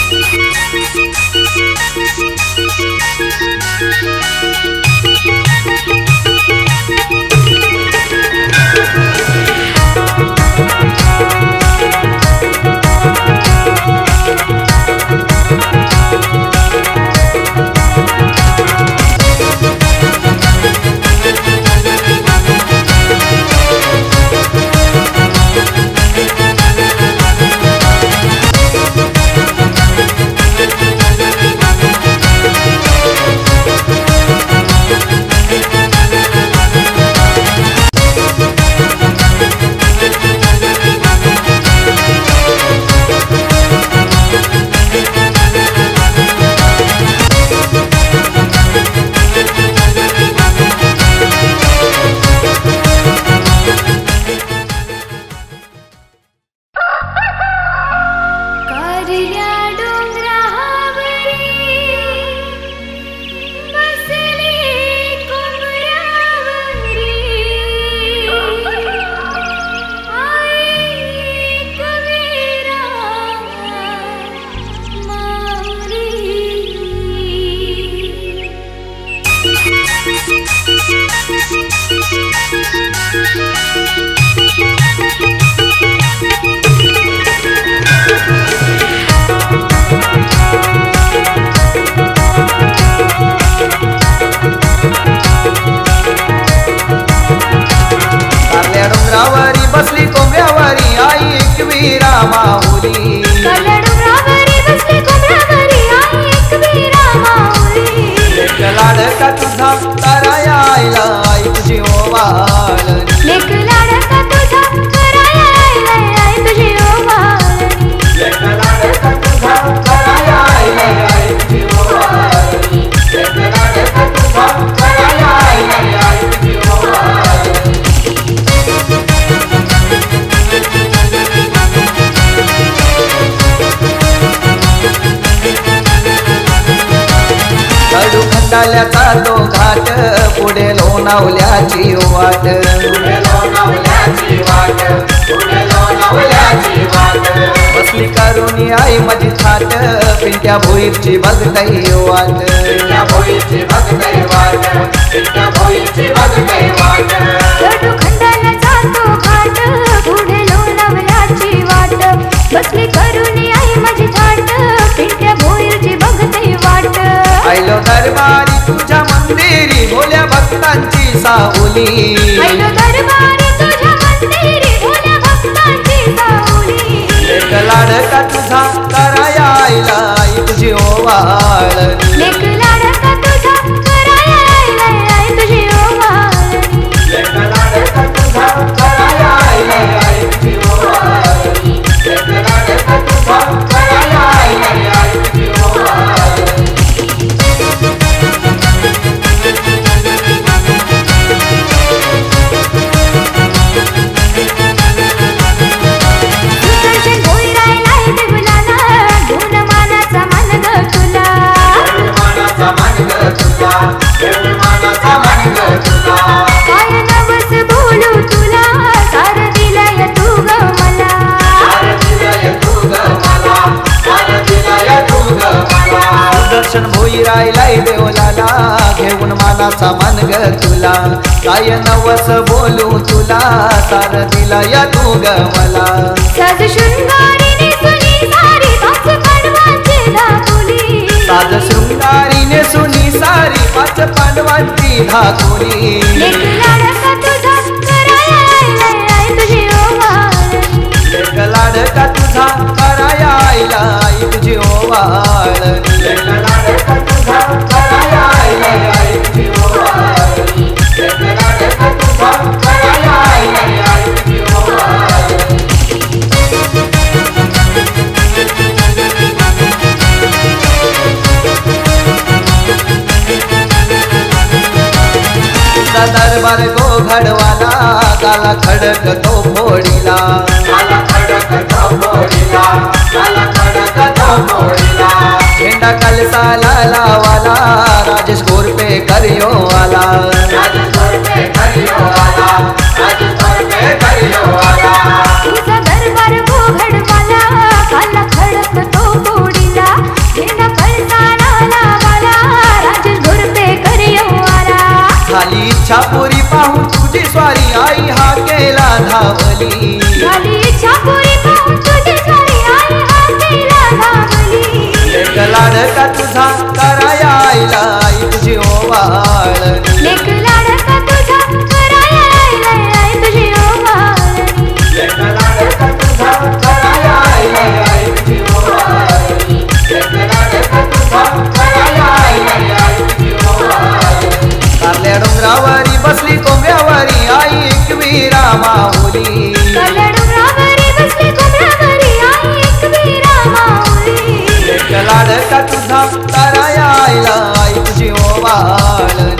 बसली कोंबड्यावरी आई एकवीरा माऊली लाडका तुझा कराया आईला आई तुझी ओवाळणी लेक लाडका तुझा कराया आईला आई तुझी ओवाळणी लेक लाडका तुझा कराया आईला आई तुझी ओवाळणी लेक लाडका तुझा कराया आईला आई तुझी ओवाळणी कडू खंडाल्याचा तो घाट पुढे लोणावल्याची वाट बसली करुणी आई माझी थाट पिंट्या भोईरची बघताई वाट कडू खंडाल्याचा तो घाट पुढे लोणावल्याची वाट बसली करुणी आई माझी थाट पिंट्या भोईरची बघताई वाट आयलो दरबारी तुझ्या मंदिरी भोल्या भक्तांची सावली आयलो दरबारी तुझ्या मंदिरी भोल्या भक्तांची सावली लेक लाडका तुझा कराया आईला आई तुझी ओवाळणी लेक लाडका तुझा कराया आईला आई तुझी ओवाळणी लेक लाडका तुझा कराया आईला आई तुझी ओवाळणी लेक लाडका तुझा कराया आईला आई तुझी ओवाळणी दर्शन भोईरायलाय देवलाला घेऊन मानाचा मान ग तुला काय नवस बोलू तुला सार दिला या तू ग मला साज शृंगारीने सुनी सारी पाच पांडवांची धाकुली साज शृंगारीने सुनी सारी पाच पांडवांची धाकुली लेक लाडका तुझा कराया आईला आई तुझी ओवाळणी लेक लाडका तुझा कराया आईला आई तुझी ओवाळणी लेक लाडका तुझा कराया आईला आई तुझी ओवाळणी लेक लाडका तुझा कराया आईला आई तुझी ओवाळणी दरबार गो घडवाला काला खडक तो फोडीला झेंडा कलसाला लावाला राजेश गोरपे करियो आला तुझा दरबार गो घडवाला काला खडक तो फोडीला तुझी स्वारी आई हा केला धावली झाली इच्छा पुरी पाहून तुझी स्वारी आई हा केला धावली लेक लाडका तुझा कराया आईला आई तुझी ओवाळणी लेक लाडका तुझा कराया आईला आई तुझी ओवाळणी लेक लाडका तुझा कराया आईला आई तुझी ओवाळणी लेक लाडका तुझा कराया आईला आई तुझी ओवाळणी कारल्या डोंगरावरी बसली कोंबड्यावरी आई एकवीरा माऊली कारल्या डोंगरावरी बसली कोंबड्यावरी आई एकवीरा माऊली लेक लाडका तुझा कराया आईला आई तुझी ओवाळणी